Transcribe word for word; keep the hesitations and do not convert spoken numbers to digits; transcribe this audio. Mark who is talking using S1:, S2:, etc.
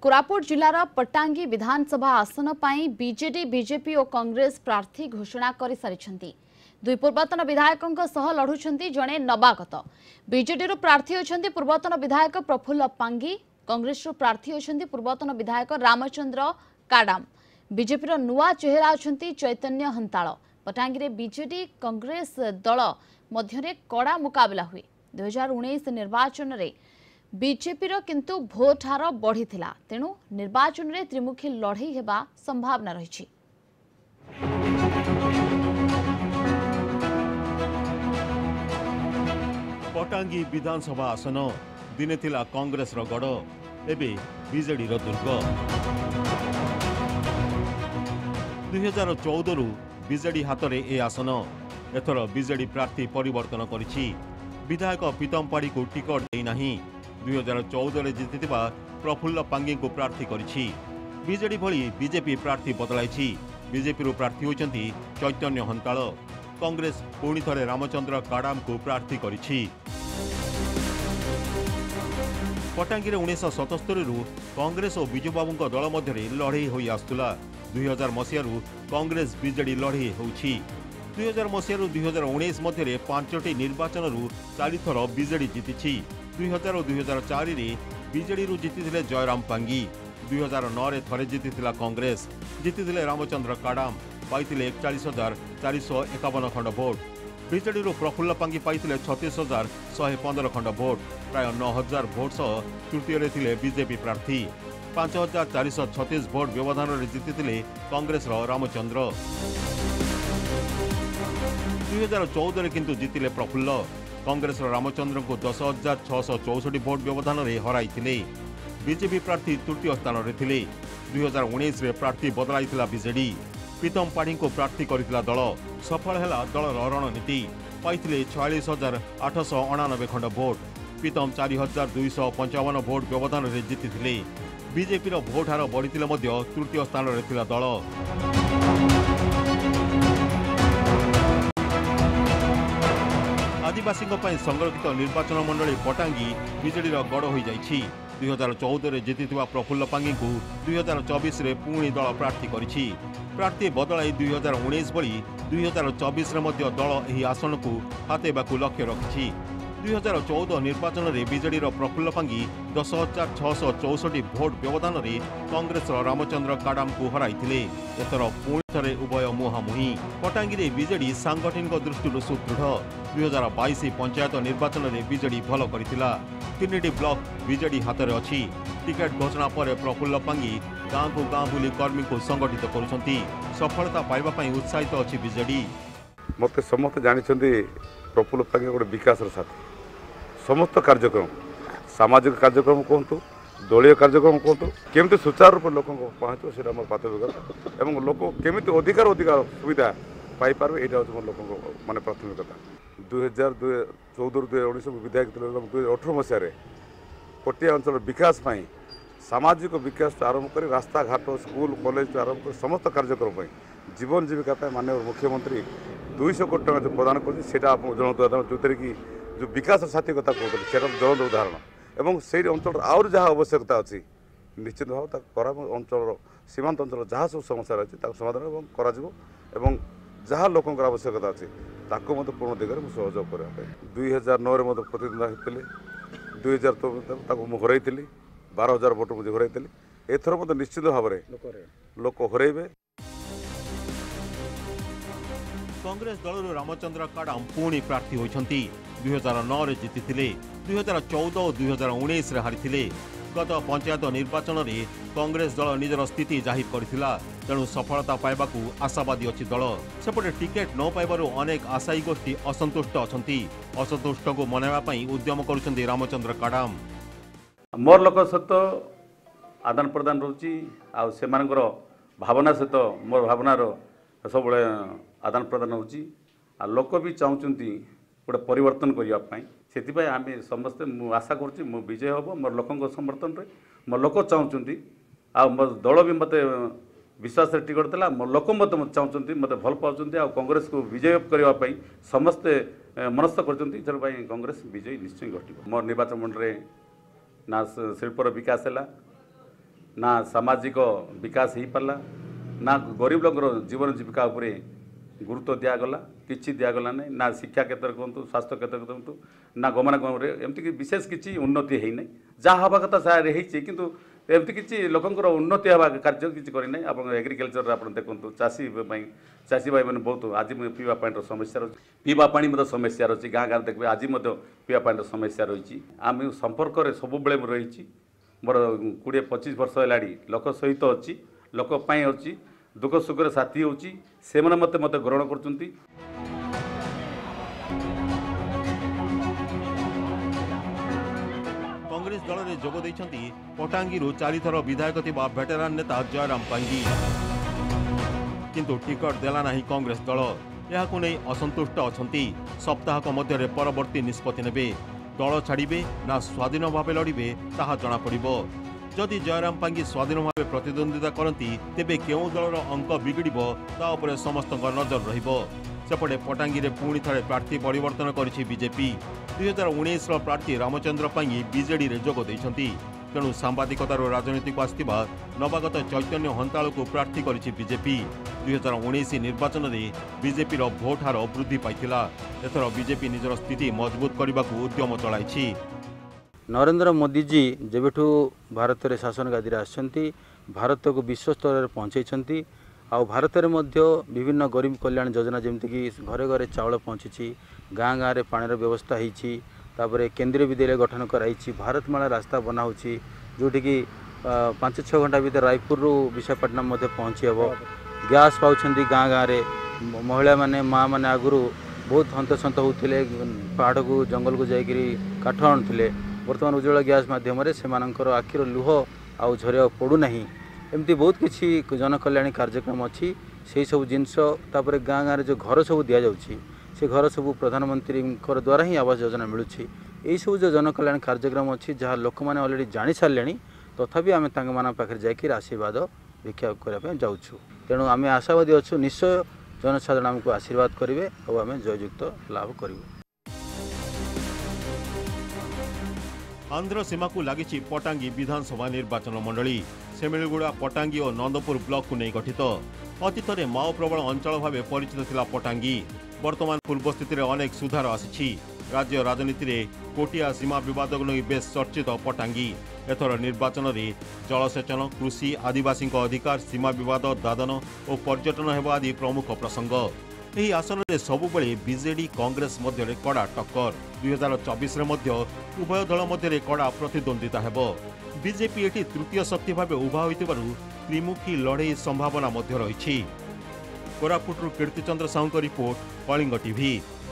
S1: कोरापुट जिलार पटांगी विधानसभा आसन पर BJD BJP और कांग्रेस प्रार्थी घोषणा कर सारी दुई पूर्वतन विधायकों सह लढ़ुंट जड़े नवागत बीजेडी प्रार्थी होती पूर्वतन विधायक प्रफुल्ल पांगी कांग्रेस प्रार्थी होती पूर्वतन विधायक रामचंद्र काडाम बीजेपी नुआ चेहरा अच्छा चैतन्य हंताल पटांगी में बीजेडी कांग्रेस दल मध्य कड़ा मुकाबला हुए दुई हजार उन्नीस निर्वाचन में बीजेपी किंतु भोट हार बढ़ी तेणु निर्वाचन में त्रिमुखी लड़ई हेबा संभावना रही।
S2: पटांगी विधानसभा आसन दिने थिला कांग्रेस रो गड़ एबे बीजेडी रो दुर्ग दुई हजार चौदह रु बीजेडी हाथ में ए आसन एथर बीजेडी प्रार्थी परिवर्तन करिछि विधायक पीतम पाड़ी को टिकट देना दुई हजार चौदह जीति प्रफुल्ल पांगी को प्रार्थी करिछि बीजेडी भली बीजेपी प्रार्थी बदलाई बीजेपी प्रार्थी होती चैतन्य हंताल कांग्रेस पुणी थे रामचंद्र काडाम को प्रार्थी करिछि पटांगी उन्नीस सतस्तरी कांग्रेस और विजुबाबू दल मध्य लड़ई हो आसुला दुई हजार मसीह कांग्रेस बीजेडी लड़ई होउछि दुई हजार मसीह दुई हजार उन्नीस मध्य पांचटी निर्वाचन चार थर बीजेडी जीति दुई हजार और दुई हजार चार बीजेडी जीति जयराम पांगी दुई हजार नौ थे जीति कांग्रेस जीति रामचंद्र काडाम पाई एकचाश हजार चार सौ एकावन खंड भोट बीजेडी प्रफुल्ल पांगी पाई छत्तीस हजार शहे पंदर खंड भोट प्राय नौ हजार भोट सह तृतीय थे बीजेपी प्रार्थी पांच हजार चार सौ छत्तीस भोट व्यवधान जीति कांग्रेस रामचंद्र दुई हजार चौदह किंतु जीतिले प्रफुल्ल कांग्रेस रामचंद्र को दस हजार छःश चौसठ भोट व्यवधान में हराई बीजेपी प्रार्थी तृतीय स्थान में थे दुई हजार उन्नीस प्रार्थी बदलाई बीजेडी पीतम पाढ़ी को प्रार्थी करथिला दल सफल है दलर रणनीति पाई छयालीस हजार आठश अणानबे खंड भोट पीतम चार हजार दुईश पंचावन भोट व्यवधान में जीति बीजेपी भोट हार बढ़ी तृतीय स्थान में थिला दल आदिवासी संरक्षित निर्वाचन मंडली पटांगी बीजेडी गड़ हो जाइछि दुई हजार चौदह जीति प्रफुल्ल पांगी को दुई हजार चौबीस पुणी दल प्रार्थी करिछि प्रार्थी बदलाई दुई हजार उन्नीस भली दुई हजार चौबीस दल यह आसन को हातेबाकू लक्ष्य रखिछि दुई हजार चौदह निर्वाचन में बीजेडी प्रफुल्ल पांगी दस हजार छःश चौसठ भोट व्यवधान में कांग्रेस रामचंद्र काडाम को हराई एथर पुणी थे उभय मुहांमुही पटांगी बीजेडी सांगठनिक दृष्टि सुदृढ़ दुई हजार बाईस पंचायत निर्वाचन में बीजेडी भल करथिला तीन ब्लॉक बीजेडी हाथ में अच्छी टिकेट घोषणा पर प्रफुल्ल पांगी गाँव को गाँव बुली कर्मी को संगठित करुछंती सफलता पाइबा पई उत्साहित अच्छी बीजेडी
S3: मत समस्त जानते प्रफुल्ल पांगी गोटे विकास साथी समस्त कार्यक्रम सामाजिक कार्यक्रम कहतु दलीय कार्यक्रम कहतु केमती सुचारू रूप लोक पहुँचो से मोर प्राथमिकता एवं लोक केमी अधिकार अधिकार सुविधा पाइपर यहाँ हूँ मोर लोक मानने प्राथमिकता दुई हजार दुई चौदह दुई उन्नीस विधायक दुई हजार अठर मसीह पटिया अंचल विकास सामाजिक विकास आरंभ कर रास्ता घाट स्कूल कॉलेज आरंभ कर समस्त कार्यक्रम जीवन जीविका माननीय मुख्यमंत्री दुईश कोटी टका जो प्रदान कर जनता जो कि जो विकास साथी कथा कहते से जलद उदाहरण एवं से अंचल आउर जहाँ आवश्यकता अच्छी निश्चित भाव अंचल सीमांत अंचल जहाँ सब समस्या रही समाधान कर जहाँ लोक आवश्यकता अच्छी पूर्ण दिगरे मुझे सहयोग करने दुई हजार नौ प्रतिद्वंदा होते दुई हजार हरई बार हजार भोट मुझे हरई एथर मत निश्चित भाव में लोक हरइबे
S2: कांग्रेस दल रामचंद्र काडाम पुणी प्रार्थी होती दुई हजार नौ जीति दुई हजार चौदह और दुई हजार उन्नीस हारी गत पंचायत निर्वाचन में कांग्रेस दल निजर स्थिति जाहिर करथिला तेणु सफलता पाइबाकू आशावादी अच्छी दल सेपटे टिकेट न पाइबारु अनेक आशायी गोष्ठी असंतुष्ट अछंती असंतुष्ट को मनवाई उद्यम करुछंती रामचंद्र काडाम
S4: मोर लोक सहित आदान प्रदान रोची आ सेमानकर भावना सहित मोर भावनार सब आदान प्रदान होची आ लोक भी चाहूँगी गोटे परिवर्तन करने से आम समस्ते मु आशा करुँच मु विजय हम मोर लोक समर्थन में मोर लोक चाहूँगी आ मोर दल भी मत विश्वास टिकट देला मोर लोक मत चाहूँगी मत भल पाँच आ कांग्रेस को विजय करने समस्ते मनस्थ कर कांग्रेस विजय निश्चय घट मोर निर्वाचन मंडल ना शिल्पर विकास है ना सामाजिक विकास हो पारा ना गरीब लोकर जीवन जीविका उपरे गुरुत्व दिगला कि दिगला ना ना शिक्षा क्षेत्र कहतु स्वास्थ्य क्षेत्र कहतु ना गमनागम एमती विशेष किसी उन्नति है ना जहाँ हवा कथा सारे किंतु एमती किसी लोकंर उन्नति हवा कार्य किसी करना आप एग्रिकलचर आप देखते चाषी चाषी भाई मैंने बहुत आज पीवा पानी समस्या रही पीवा पानी समस्या रही गाँ गाँव देखिए आज पीवा पानी समस्या रही आम संपर्क में सब रही मोर कोड़े पचीस वर्ष है लोक सहित अच्छी लोक अच्छी दुख सुखर साथी होची से मत मत ग्रहण कर
S2: कांग्रेस दल में जोग देइछंती पटांगी चारि थर विधायक थिबा भेटेरान नेता जयराम पांगी किंतु टिकट देला नाही कांग्रेस दल याकु नै असंतुष्ट अछंती सप्ताहक मध्य परवर्ती निष्पत्ति नेबे दल छाड़िबे ना स्वाधीन भाव लड़िबे ताहा जना पड़िबो जदि जयराम पांगी स्वाधीन भाव प्रतिद्वंदिता करती तेबे केउं दलर अंक बिगड़िबो ता उपरे समस्त नजर रहिबो सेपटे पटांगी रे पुणी थरे प्रार्थी परिवर्तन करिछि बीजेपी दुई हजार उन्नीस प्रार्थी रामचंद्र पांगी बीजेडी रे जोग दैछंती तेणु सांबादिकतार राजनीति को आसथिबा नवागत चैतन्य हंताल को प्रार्थी करिछि बीजेपी दुई हजार उन्नीस निर्वाचन में बीजेपी रो भोट हार वृद्धि पाइथिला एथर बीजेपी निजर स्थिति मजबूत करने को उद्यम चलाइछि।
S5: नरेंद्र मोदी जी जेबेठू भारत रे शासन गादी आसछंती भारत को विश्व स्तर में पहुँचाई आ भारत में विभिन्न गरीब कल्याण योजना जमती कि घरे घरे चाउल पहुँची गाँ गाँव में पानी व्यवस्था होपर केंद्रीय विद्यालय गठन कराई भारतमाला रास्ता बनाऊँगी जोटि कि पांच छः घंटा भीतर रायपुर विशाखापट्टनम पहुँची हे गैस पाँच गाँ गाँव में महिला माने माँ मैंने आगुरी बहुत हंतसंत होते पहाड़ को जंगल को जाकर काठ आणुले बर्तमान उज्ज्वला गैस मध्यम से आखिर लुह आउ झरिया पड़ूना एमती बहुत किसी जनकल्याणी कार्यक्रम अच्छी से सब जिनस तापर गाँ गाँव में जो घर सब दि जाऊँगी से घर सब प्रधानमंत्री द्वारा ही आवास योजना मिलूँ यही सब जो जनकल्याण कार्यक्रम अच्छी जहाँ लोक मैंने अलरेडी जानी सारे तथापि आम पाखे जाकर आशीर्वाद भिक्षा करने जाऊँ तेणु आम आशावादी अच्छु निश्चय जनसाधारण आमको आशीर्वाद करेंगे और आम जययुक्त लाभ करूँ।
S2: आंध्र सीमा को लगी पटांगी विधानसभा निर्वाचन मंडली सेमिलगुड़ा पटांगी और नंदपुर ब्लॉक को नहीं गठित अतीत में माओ प्रबल अंचल भाव परिचित थिला पटांगी वर्तमान पूर्व स्थिति में अनेक सुधार आसी राज्य राजनीति में कोटिया सीमा विवाद को नहीं बेस चर्चित पटांगी एथर निर्वाचन में जलसेचन कृषि आदिवासी अधिकार सीमा विवाद दादन और पर्यटन हेबा आदि प्रमुख प्रसंग यही आसन में सबुबले बीजेडी कांग्रेस मध्य कड़ा टक्कर दुई हजार चौबीस उभय दल मध्य कड़ा प्रतिद्वंदिता हेब बीजेपी एटी तृतीय शक्ति भाव उभा होइतिबारु त्रिमुखी लड़ई संभावना मध्य रही। कोरापुटरू कीर्तिचंद्र साहू रिपोर्ट कलिंग टीवी।